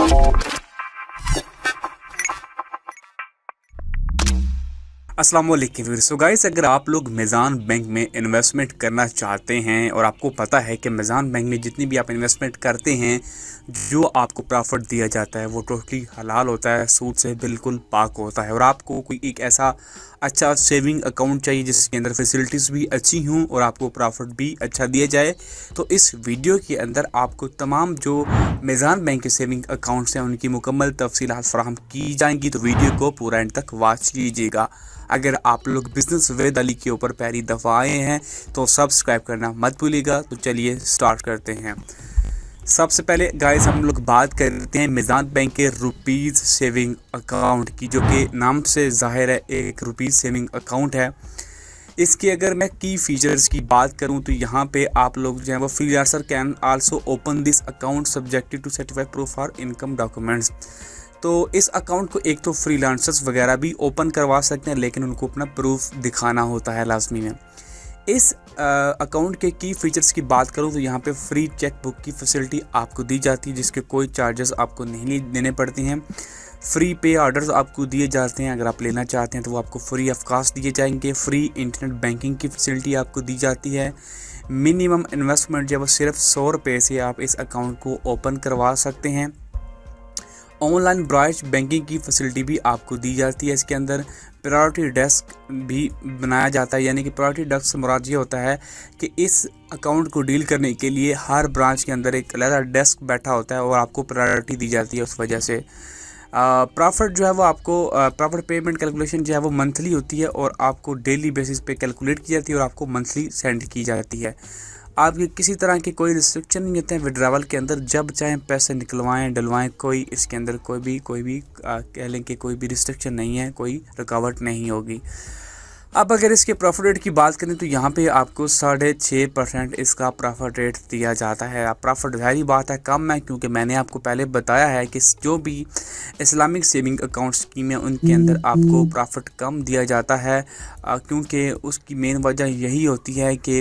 अस्सलाम वालेकुम। So guys, अगर आप लोग मीज़ान बैंक में इन्वेस्टमेंट करना चाहते हैं और आपको पता है कि मीज़ान बैंक में जितनी भी आप इन्वेस्टमेंट करते हैं, जो आपको प्रॉफिट दिया जाता है वो टोटली हलाल होता है, सूद से बिल्कुल पाक होता है। और आपको कोई एक ऐसा अच्छा सेविंग अकाउंट चाहिए जिसके अंदर फैसिलिटीज़ भी अच्छी हों और आपको प्रॉफिट भी अच्छा दिया जाए, तो इस वीडियो के अंदर आपको तमाम जो मीज़ान बैंक के सेविंग अकाउंट्स हैं उनकी मुकम्मल तफसीलात फराहम की जाएंगी। तो वीडियो को पूरा एंड तक वॉच कीजिएगा। अगर आप लोग बिजनेस विद अली के ऊपर पहली दफ़ा आए हैं तो सब्सक्राइब करना मत भूलिएगा। तो चलिए स्टार्ट करते हैं। सबसे पहले गाइस हम लोग बात करते हैं मीज़ान बैंक के रुपीज़ सेविंग अकाउंट की, जो कि नाम से ज़ाहिर है एक रुपीज़ सेविंग अकाउंट है। इसके अगर मैं की फ़ीचर्स की बात करूं तो यहाँ पे आप लोग जो है वो freelancer can also open this account subjected to certified proof for income documents. तो इस अकाउंट को एक तो फ्रीलांसर्स वगैरह भी ओपन करवा सकते हैं, लेकिन उनको अपना प्रूफ दिखाना होता है लाजमी में। इस अकाउंट के की फ़ीचर्स की बात करूं तो यहाँ पे फ्री चेक बुक की फैसिलिटी आपको दी जाती है, जिसके कोई चार्जेस आपको नहीं देने पड़ते हैं। फ्री पे ऑर्डर्स आपको दिए जाते हैं, अगर आप लेना चाहते हैं तो वो आपको फ्री ऑफ कॉस्ट दिए जाएंगे। फ्री इंटरनेट बैंकिंग की फैसिलिटी आपको दी जाती है। मिनिमम इन्वेस्टमेंट जब सिर्फ 100 रुपये से आप इस अकाउंट को ओपन करवा सकते हैं। ऑनलाइन ब्रांच बैंकिंग की फैसिलिटी भी आपको दी जाती है। इसके अंदर प्रायोरिटी डेस्क भी बनाया जाता है, यानी कि प्रायोरिटी डेस्क से मुराद ये होता है कि इस अकाउंट को डील करने के लिए हर ब्रांच के अंदर एक अलग डेस्क बैठा होता है और आपको प्रायोरिटी दी जाती है। उस वजह से प्रॉफिट जो है वो आपको प्रॉफिट पेमेंट कैलकुलेशन जो है वो मंथली होती है और आपको डेली बेसिस पे कैलकुलेट की जाती है और आपको मंथली सेंड की जाती है। आपके किसी तरह की कोई रिस्ट्रिक्शन नहीं होते हैं विड्रावल के अंदर, जब चाहें पैसे निकलवाएं डलवाएं, कोई इसके अंदर कोई भी कह लें कि कोई भी रिस्ट्रिक्शन नहीं है, कोई रुकावट नहीं होगी। अब अगर इसके प्रॉफिट रेट की बात करें तो यहाँ पे आपको 6.5% इसका प्रॉफिट रेट दिया जाता है। अब प्रॉफिट जाहिर बात है कम है, क्योंकि मैंने आपको पहले बताया है कि जो भी इस्लामिक सेविंग अकाउंट स्कीम है उनके अंदर आपको प्रॉफिट कम दिया जाता है, क्योंकि उसकी मेन वजह यही होती है कि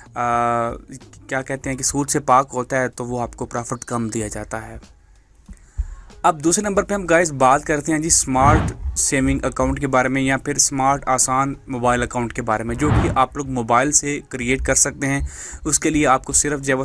क्या कहते हैं कि सूद से पाक होता है, तो वो आपको प्रॉफिट कम दिया जाता है। अब दूसरे नंबर पे हम गाइस बात करते हैं जी स्मार्ट सेविंग अकाउंट के बारे में, या फिर स्मार्ट आसान मोबाइल अकाउंट के बारे में, जो कि आप लोग मोबाइल से क्रिएट कर सकते हैं। उसके लिए आपको सिर्फ जब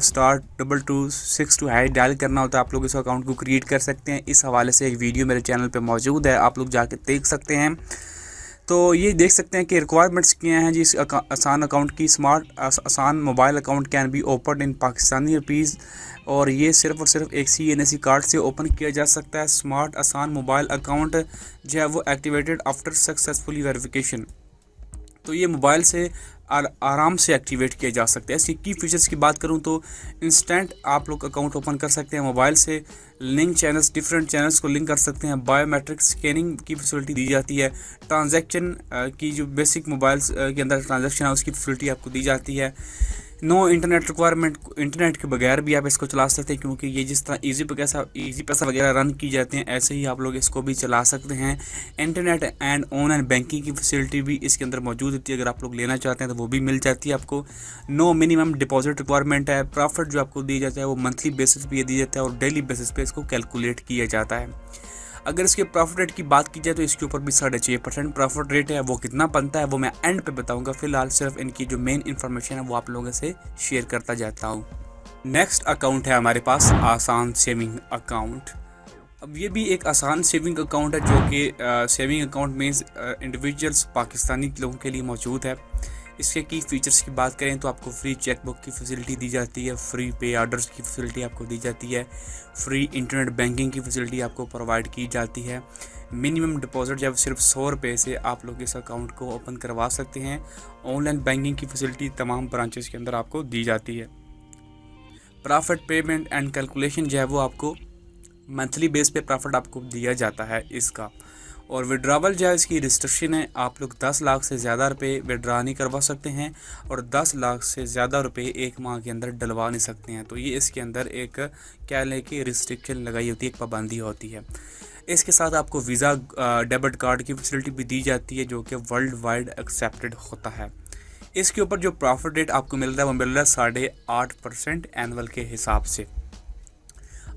*226 डायल करना होता है, आप लोग इस अकाउंट को क्रिएट कर सकते हैं। इस हवाले से एक वीडियो मेरे चैनल पे मौजूद है, आप लोग जाके देख सकते हैं। तो ये देख सकते हैं कि रिक्वायरमेंट्स क्या हैं जी इस आसान अकाउंट की। Smart Asaan mobile account can be open in Pakistani rupees, और ये सिर्फ और सिर्फ एक CNSE कार्ड से ओपन किया जा सकता है। स्मार्ट आसान मोबाइल अकाउंट जो है वो एक्टिवेटेड आफ्टर सक्सेसफुली वेरिफिकेशन, तो ये मोबाइल से आराम से एक्टिवेट किया जा सकता है। इसकी की फीचर्स की बात करूं तो इंस्टेंट आप लोग अकाउंट ओपन कर सकते हैं मोबाइल से, लिंक चैनल्स डिफरेंट चैनल्स को लिंक कर सकते हैं, बायोमेट्रिक स्कैनिंग की फैसिलिटी दी जाती है, ट्रांजैक्शन की जो बेसिक मोबाइल्स के अंदर ट्रांजैक्शन है उसकी फैसिलिटी आपको दी जाती है। नो इंटरनेट रिक्वायरमेंट, इंटरनेट के बगैर भी आप इसको चला सकते हैं, क्योंकि ये जिस तरह इजी पैसा वगैरह रन की जाते हैं ऐसे ही आप लोग इसको भी चला सकते हैं। इंटरनेट एंड ऑनलाइन बैंकिंग की फैसिलिटी भी इसके अंदर मौजूद होती है, अगर आप लोग लेना चाहते हैं तो वो भी मिल जाती है आपको। नो मिनिमम डिपॉजिट रिक्वायरमेंट है। प्रॉफिट जो आपको दिया जाता है वो मंथली बेसिस पे दिया जाता है और डेली बेसिस पे इसको कैलकुलेट किया जाता है। अगर इसके प्रॉफिट रेट की बात की जाए तो इसके ऊपर भी 6.5% प्रॉफिट रेट है। वो कितना बनता है वो मैं एंड पे बताऊंगा, फिलहाल सिर्फ इनकी जो मेन इन्फॉर्मेशन है वो आप लोगों से शेयर करता जाता हूँ। नेक्स्ट अकाउंट है हमारे पास आसान सेविंग अकाउंट। अब ये भी एक आसान सेविंग अकाउंट है, जो कि सेविंग अकाउंट में इंडिविजुअल्स पाकिस्तानी लोगों के लिए मौजूद है। इसके की फ़ीचर्स की बात करें तो आपको फ्री चेकबुक की फैसिलिटी दी जाती है, फ्री पे ऑर्डर्स की फैसिलिटी आपको दी जाती है, फ्री इंटरनेट बैंकिंग की फैसिलिटी आपको प्रोवाइड की जाती है। मिनिमम डिपॉजिट जब सिर्फ 100 रुपये से आप लोग इस अकाउंट को ओपन करवा सकते हैं। ऑनलाइन बैंकिंग की फैसिलिटी तमाम ब्रांचेस के अंदर आपको दी जाती है। प्रॉफिट पेमेंट एंड कैलकुलेशन जो है वो आपको मंथली बेस पे प्रॉफिट आपको दिया जाता है इसका। और विड्रावल जो है इसकी रिस्ट्रिक्शन है, आप लोग 10 लाख से ज़्यादा रुपये विड्रा नहीं करवा सकते हैं और 10 लाख से ज़्यादा रुपये एक माह के अंदर डलवा नहीं सकते हैं। तो ये इसके अंदर एक क्या लें कि रिस्ट्रिक्शन लगाई होती है, एक पाबंदी होती है। इसके साथ आपको वीज़ा डेबिट कार्ड की फैसिलिटी भी दी जाती है, जो कि वर्ल्ड वाइड एक्सेप्टेड होता है। इसके ऊपर जो प्रॉफिट रेट आपको मिल रहा है वो मिल रहा है 8.5% एनुअल के हिसाब से।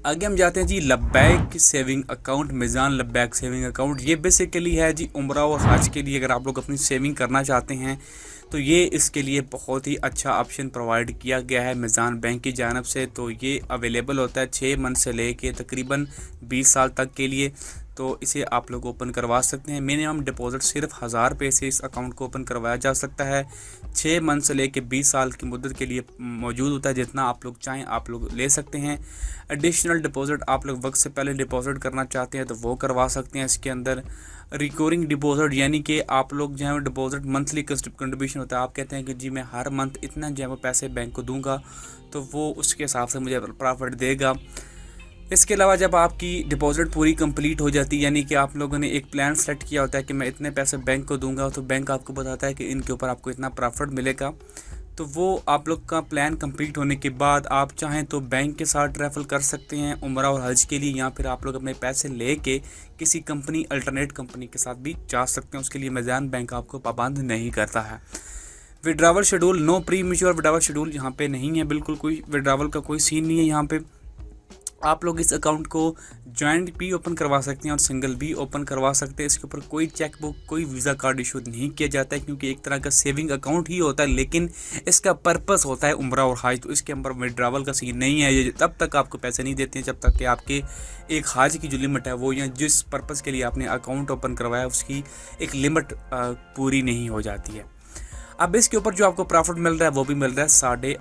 आगे हम जाते हैं जी Labbaik saving account, Meezan Labbaik saving account. ये बेसिकली है जी उम्रा और हज के लिए अगर आप लोग अपनी सेविंग करना चाहते हैं तो ये इसके लिए बहुत ही अच्छा ऑप्शन प्रोवाइड किया गया है मिज़ान बैंक की जानिब से। तो ये अवेलेबल होता है 6 मंथ से लेके तकरीबन 20 साल तक के लिए। तो इसे आप लोग ओपन करवा सकते हैं। मिनिमम डिपॉजिट सिर्फ 1000 रुपये से इस अकाउंट को ओपन करवाया जा सकता है। 6 मंथ से लेके 20 साल की मुद्दत के लिए मौजूद होता है। जितना आप लोग चाहें आप लोग ले सकते हैं। एडिशनल डिपॉजिट आप लोग वक्त से पहले डिपॉजिट करना चाहते हैं तो वो करवा सकते हैं। इसके अंदर रिकरिंग डिपॉजिट यानी कि आप लोग जो है डिपॉजिट मंथली कंट्रीब्यूशन होता है। आप कहते हैं कि जी मैं हर मंथ इतना जो है वो पैसे बैंक को दूंगा तो वो उसके हिसाब से मुझे प्रॉफिट देगा। इसके अलावा जब आपकी डिपॉजिट पूरी कंप्लीट हो जाती है यानी कि आप लोगों ने एक प्लान सेट किया होता है कि मैं इतने पैसे बैंक को दूंगा तो बैंक आपको बताता है कि इनके ऊपर आपको इतना प्रॉफिट मिलेगा। तो वो आप लोग का प्लान कंप्लीट होने के बाद आप चाहें तो बैंक के साथ ट्रैवल कर सकते हैं उम्रा और हज के लिए, या फिर आप लोग अपने पैसे लेके किसी कंपनी अल्टरनेट कंपनी के साथ भी जा सकते हैं। उसके लिए मिज़ान बैंक आपको पाबंद नहीं करता है। Withdrawal schedule, no premature withdrawal schedule यहाँ पे नहीं है, बिल्कुल कोई विड्रावल का कोई सीन नहीं है यहाँ पे। आप लोग इस अकाउंट को जॉइंट भी ओपन करवा सकते हैं और सिंगल भी ओपन करवा सकते हैं। इसके ऊपर कोई चेक बुक कोई वीज़ा कार्ड इशू नहीं किया जाता है क्योंकि एक तरह का सेविंग अकाउंट ही होता है, लेकिन इसका पर्पस होता है उम्रा और हज। तो इसके अंदर विड्रावल का सीन नहीं है। ये तब तक आपको पैसे नहीं देते हैं जब तक कि आपके एक हज की जो लिमिट है वो या जिस पर्पज़ के लिए आपने अकाउंट ओपन करवाया उसकी एक लिमिट पूरी नहीं हो जाती है। अब इसके ऊपर जो आपको प्रॉफिट मिल रहा है वो भी मिल रहा है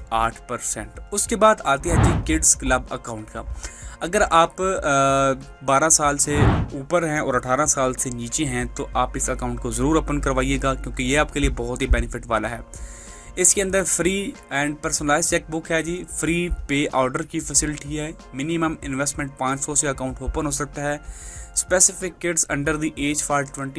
8.5%। उसके बाद आते हैं जी किड्स क्लब अकाउंट का। अगर आप 12 साल से ऊपर हैं और 18 साल से नीचे हैं तो आप इस अकाउंट को ज़रूर ओपन करवाइएगा क्योंकि ये आपके लिए बहुत ही बेनिफिट वाला है। इसके अंदर free and personalise cheque book है जी, फ्री पे ऑर्डर की फैसिलिटी है, मिनिमम इन्वेस्टमेंट 500 से अकाउंट ओपन हो सकता है। Specific kids under the age for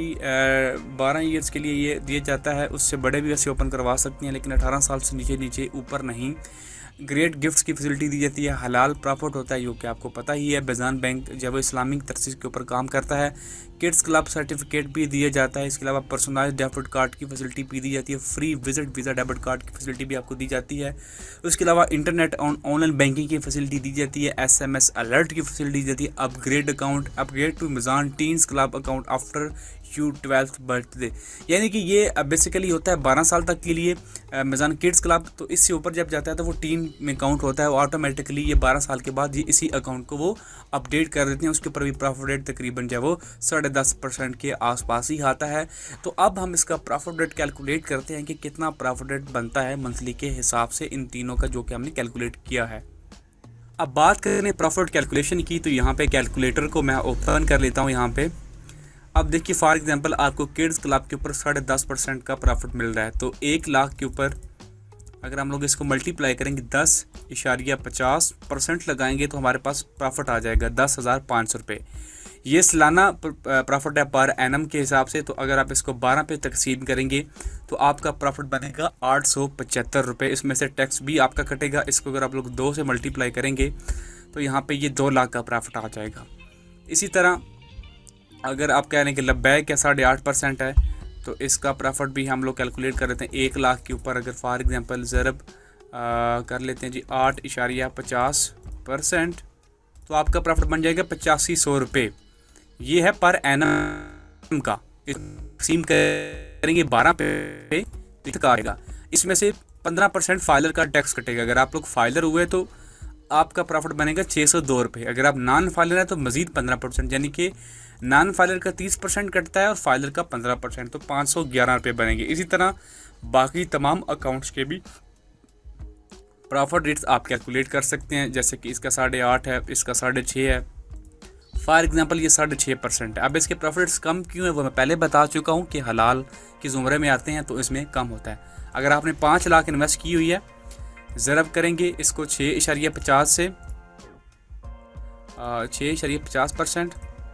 12 years के लिए ये दिया जाता है। उससे बड़े भी वैसे ओपन करवा सकते हैं लेकिन 18 साल से नीचे ऊपर नहीं। ग्रेट गिफ्ट्स की फैसिलिटी दी जाती है, हलाल प्रॉफिट होता है, जो कि आपको पता ही है। मिज़ान बैंक जब इस्लामिक तरसीस के ऊपर काम करता है। किड्स क्लब सर्टिफिकेट भी दिया जाता है। इसके अलावा पर्सनलाइज डेबिट कार्ड की फैसिलिटी भी दी जाती है। Free visit visa debit card की फैसिलिटी भी आपको दी जाती है। उसके अलावा इंटरनेट ऑनलाइन बैंकिंग की फैसिलिटी दी जाती है। SMS अलर्ट की फैसिलिटी दी जाती है। Upgrade account, upgrade to Meezan teens club account after you 12th birthday, यानी कि ये बेसिकली होता है 12 साल तक के लिए मिज़ान किड्स क्लब। तो इससे ऊपर जब जाता है तो वो टीन में काउंट होता है। वो ऑटोमेटिकली ये 12 साल के बाद ये इसी अकाउंट को वो अपडेट कर देते हैं। उसके ऊपर भी प्रॉफिट रेट तकरीबन जो है वो 10.5% के आसपास ही आता है। तो अब हम इसका प्रॉफिट रेट कैलकुलेट करते हैं कि कितना प्रॉफिट रेट बनता है मंथली के हिसाब से इन तीनों का, जो कि हमने कैलकुलेट किया है। अब बात करें प्रॉफिट कैलकुलेशन की तो यहाँ पे कैलकुलेटर को मैं ओपन कर लेता हूँ यहाँ पे। अब देखिए फॉर एग्जांपल आपको किड्स क्लब के ऊपर 10.5% का प्रॉफिट मिल रहा है। तो 1 लाख के ऊपर अगर हम लोग इसको मल्टीप्लाई करेंगे 10.50% लगाएंगे तो हमारे पास प्रॉफिट आ जाएगा 10,500 रुपये। ये सालाना प्रॉफिट है पर एनम के हिसाब से। तो अगर आप इसको 12 पे तकसीम करेंगे तो आपका प्रॉफिट बनेगा 875 रुपये। इसमें से टैक्स भी आपका कटेगा। इसको अगर आप लोग 2 से मल्टीप्लाई करेंगे तो यहाँ पे ये 2 लाख का प्रॉफिट आ जाएगा। इसी तरह अगर आप कह रहे हैं कि लब्बैक या 8.5% है तो इसका प्रॉफिट भी हम लोग कैलकुलेट कर लेते हैं। 1 लाख के ऊपर अगर फॉर एग्जांपल ज़रब कर लेते हैं जी 8.50% तो आपका प्रॉफिट बन जाएगा 8500 रुपये। ये है पर एनम का। तकसीम करेंगे 12 पे तो आएगा। इसमें से 15% फाइलर का टैक्स कटेगा। अगर आप लोग फाइलर हुए तो आपका प्रॉफिट बनेगा 602 रुपये। अगर आप नॉन फाइलर है तो मज़ीद 15%, यानी कि नॉन फाइलर का 30% कटता है और फाइलर का 15%, तो 511 रुपये बनेंगे। इसी तरह बाकी तमाम अकाउंट्स के भी प्रॉफिट रेट्स आप कैलकुलेट कर सकते हैं। जैसे कि इसका 8.5 है, इसका 6.5 है। फॉर एग्जांपल ये 6.5% है। अब इसके प्रॉफिट्स कम क्यों है वो मैं पहले बता चुका हूँ कि हलाल की ज़ुमरे में आते हैं तो इसमें कम होता है। अगर आपने 5 लाख इन्वेस्ट की हुई है, ज़रब करेंगे इसको 6.50 से 6.50%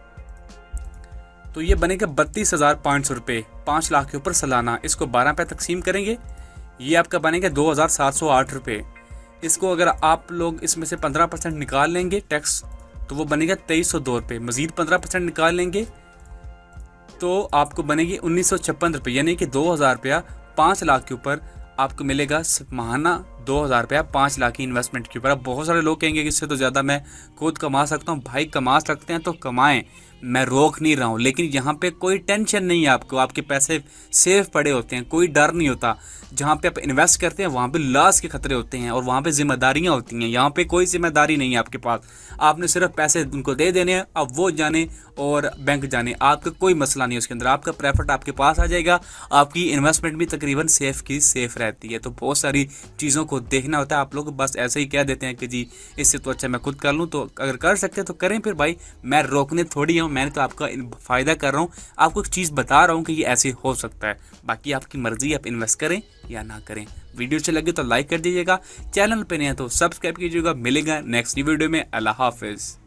तो ये बनेगा 32,500 रुपये 5 लाख के ऊपर सालाना। इसको 12 पे तकसीम करेंगे ये आपका बनेगा 2,708 रुपये। इसको अगर आप लोग इसमें से 15% निकाल लेंगे टैक्स तो वो बनेगा 2302 रुपये। मज़ीद 15% निकाल लेंगे तो आपको बनेगी 1956 रुपये, यानी कि 2,000 रुपया 5 लाख के ऊपर आपको मिलेगा माहाना 2,000 रुपया 5 लाख की इन्वेस्टमेंट के ऊपर। अब बहुत सारे लोग कहेंगे कि इससे तो ज़्यादा मैं खुद कमा सकता हूँ। भाई कमा सकते हैं तो कमाएं, मैं रोक नहीं रहा हूँ, लेकिन यहाँ पे कोई टेंशन नहीं है आपको, आपके पैसे सेफ पड़े होते हैं, कोई डर नहीं होता। जहाँ पे आप इन्वेस्ट करते हैं वहाँ पे लॉस के खतरे होते हैं और वहाँ पे जिम्मेदारियाँ होती हैं। यहाँ पे कोई जिम्मेदारी नहीं है आपके पास, आपने सिर्फ पैसे उनको दे देने हैं, अब वो जाने और बैंक जाने, आपका कोई मसला नहीं है उसके अंदर। आपका प्रॉफिट आपके पास आ जाएगा, आपकी इन्वेस्टमेंट भी तकरीबन सेफ की सेफ रहती है। तो बहुत सारी चीज़ों को देखना होता है। आप लोग बस ऐसे ही कह देते हैं कि जी इससे तो अच्छा मैं खुद कर लूँ, तो अगर कर सकते हैं तो करें। फिर भाई मैं रोकने थोड़ी हूँ, मैंने तो आपका फ़ायदा कर रहा हूँ, आपको एक चीज़ बता रहा हूँ कि ये ऐसे हो सकता है। बाकी आपकी मर्ज़ी, आप इन्वेस्ट करें या ना करें। वीडियो अच्छी लगे तो लाइक कर दीजिएगा, चैनल पे नहीं है तो सब्सक्राइब कीजिएगा। मिलेगा नेक्स्ट वीडियो में। अल्लाह हाफिज़।